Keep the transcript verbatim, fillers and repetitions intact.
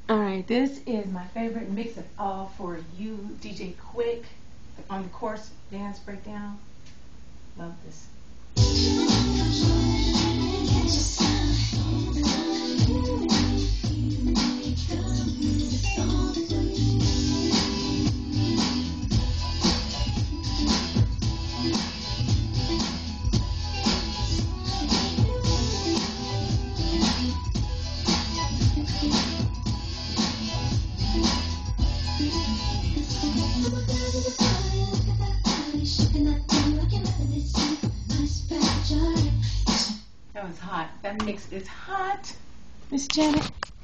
All right. This is my favorite mix of all for you, D J Quik, on the course dance breakdown. Love this. That was hot. That mix is hot. Miss Janet.